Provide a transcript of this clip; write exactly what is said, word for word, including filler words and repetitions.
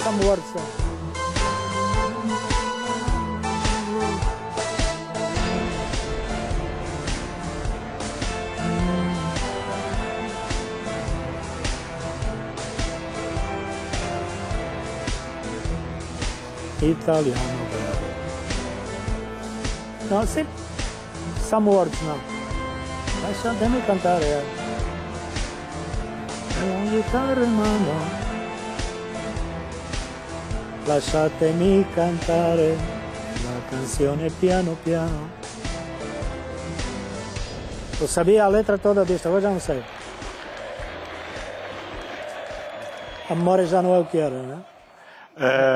some words. Italiano. No, sì, some words now. Lasciatemi cantare. Eh. Chitarra in mano. Lasciatemi cantare la canzone piano piano. Lo sabía la letra toda de esta, hoje já não sei. A memória já não é o que era, né?